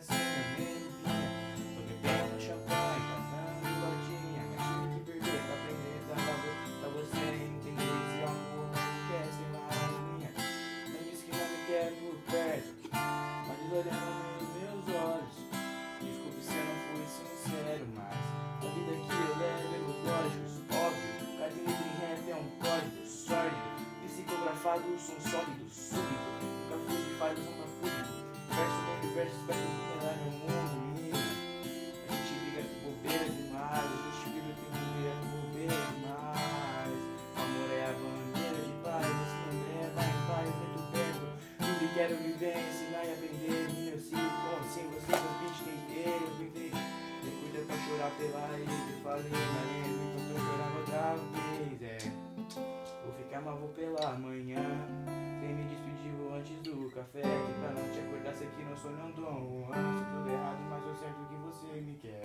assim, a melodinha. Tô bebendo champanhe, cantando latinha. Mas tive que perder pra aprender da valor. Pra você entender esse amor não quer ser uma rainha. Não disse que não me quer por perto, mas olhando nos meus olhos. Desculpe se eu não fui sincero, mas a vida que eu levo é lógicos, óbvio. Cada letra em rap é um código sólido, psicografado, som sólido, súbito. Nunca fui de falhas, nunca público. Verso dentro, verso perto do que lá meu mundo, menina. A gente briga com bobeira demais, a gente briga com bobeira demais. O amor é a bandeira de paz, esse André vai em paz, muito perto. Tudo que quero viver, ensinar e aprender. Menina, eu sigo como sem você, eu pintei inteiro, eu pintei. Me cuida pra chorar pela ilha, eu falei, Maria, me contou chorar outra vez, Vou ficar mal, vou pela manhã. Quem me despediu antes do café, que pra não te acordar, sei que não sou não Dom Juan. Se tudo errado, mas eu certo que você me quer.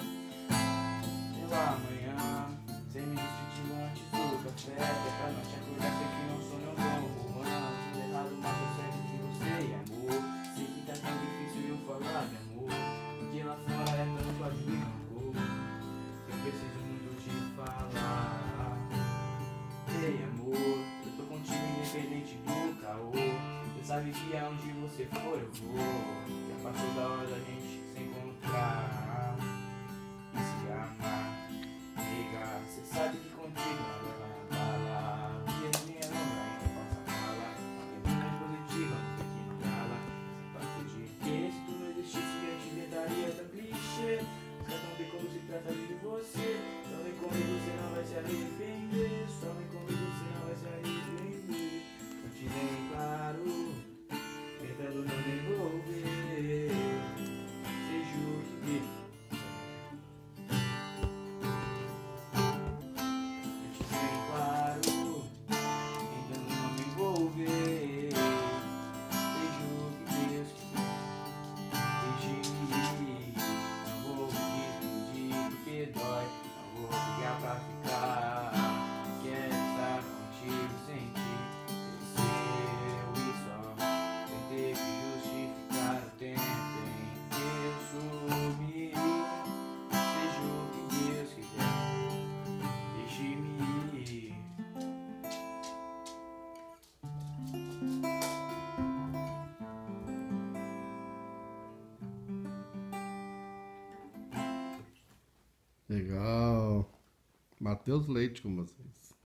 Pela manhã, sem me despedir antes do café, que pra não te acordar, sei que não sou não Dom Juan. Tudo errado, mas eu certo que você é amor. Sei que tá tão difícil eu falar de amor, porque lá fora é tanto ódio e rancor. Eu preciso muito te falar. Ei amor, eu tô contigo independente do caô. Você sabe que aonde você for eu vou. Já passou da hora da gente se encontrar e se amar. Nega, você sabe que contigo nada vai abalar. E a minha lombra ainda possa falar. Uma menina positiva, não tem que cala. Fato de que se tu não existisse eu te inventaria tão clichê. Você não vê como se trata de você. Só vem comigo, você não vai se arrepender. Só vem comigo, você não vai se arrepender. Não te dei claro, tentando não me envolver. Seja o que vier. Eu te dei claro, tentando não me envolver. Seja o que Deus quiser. Deixe-me ir. Não vou despedir porque dói. Não vou ligar pra ficar. Quero estar contigo sem ti. Seu e só. Tentei que justificar o tempo em que eu sumi. Seja o que Deus quiser. Deixe-me ir. Legal. Matheus Leite com vocês.